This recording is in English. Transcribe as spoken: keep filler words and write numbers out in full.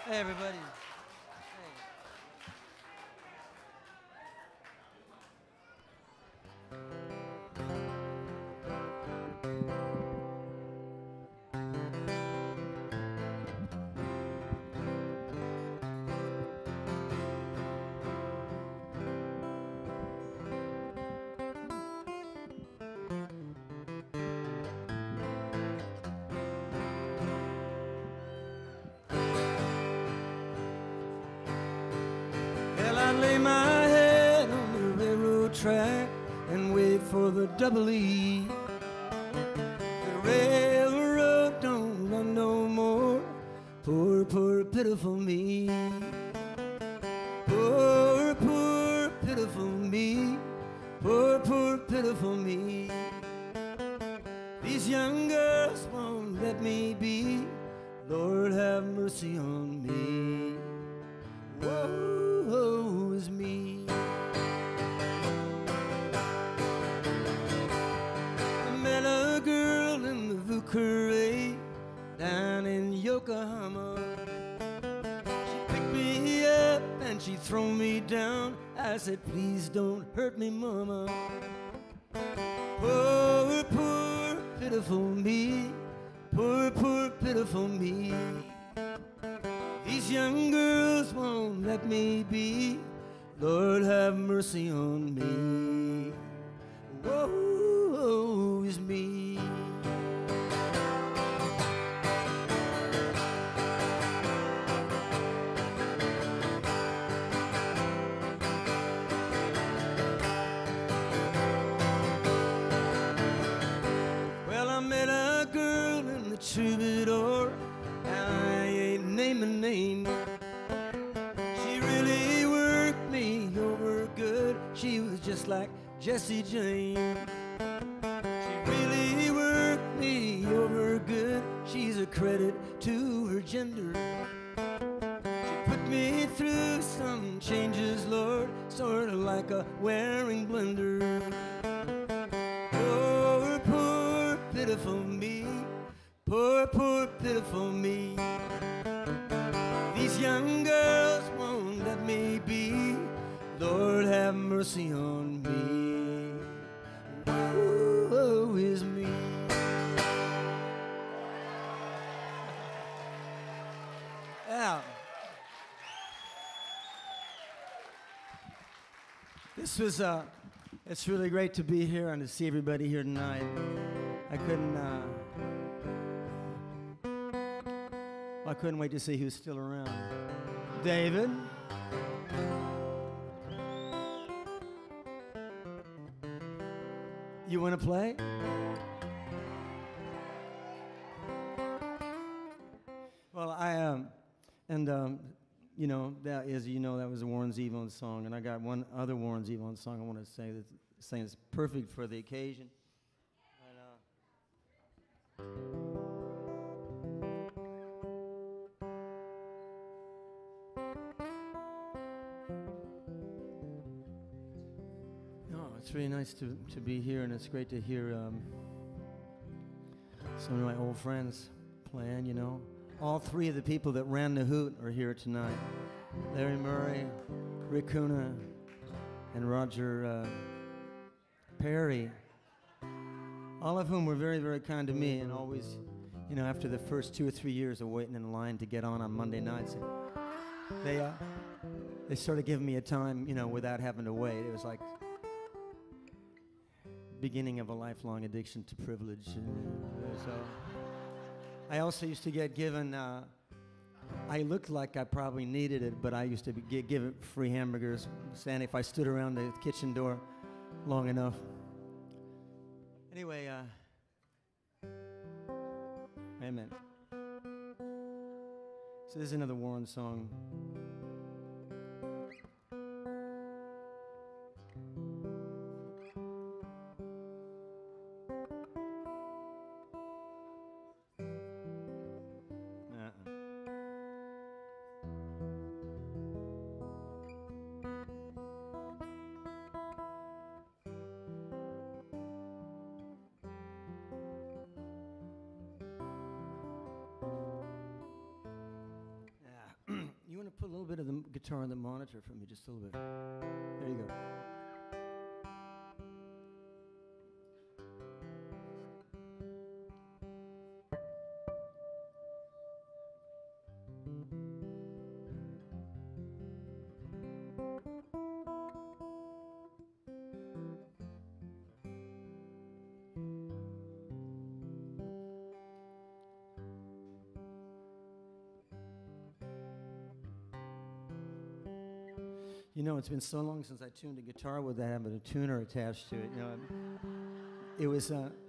Hey, everybody. Well, I lay my head on the railroad track and wait for the double E. The railroad don't run no more. Poor, poor, pitiful me. Poor, poor, pitiful me. Poor, poor, pitiful me. These young girls won't let me be. Lord, have mercy on me. Woe is me. I met a girl in the Vucare down in Yokohama. She picked me up and she threw me down. I said, please don't hurt me, mama. Poor, poor, pitiful me. Poor, poor, pitiful me. These young girls won't let me be. Lord, have mercy on me. Woe is me. Well, I met a girl in the Troubadour. I ain't naming names. She really worked me over good. She was just like Jesse James. She really worked me over good. She's a credit to her gender. She put me through some changes, Lord, sort of like a wearing blender. Poor, poor, pitiful me. Poor, poor, pitiful me. These young girls won't let me be. Lord, have mercy on me. Woe is me. Yeah. This was, uh, it's really great to be here and to see everybody here tonight. I couldn't, uh, I couldn't wait to see who's still around. David? You want to play? Well, I, um, and, um, you know, that is, you know, that was a Warren Zevon song, and I got one other Warren Zevon song I want to say that's saying it's perfect for the occasion. And, uh, It's really nice to, to be here, and it's great to hear um, some of my old friends playing, you know. All three of the people that ran the Hoot are here tonight. Larry Murray, Rick Kuna, and Roger uh, Perry. All of whom were very, very kind to me, and always, you know, after the first two or three years of waiting in line to get on on Monday nights, they, uh, they started giving me a time, you know, without having to wait. It was like beginning of a lifelong addiction to privilege. And so I also used to get given, uh, I looked like I probably needed it, but I used to be get given free hamburgers, saying if I stood around the kitchen door long enough. Anyway, uh, wait a minute. So this is another Warren song. little bit of the guitar on the monitor for me, just a little bit. There you go. You know, it's been so long since I tuned a guitar with that having a tuner attached to it. You know, it was uh,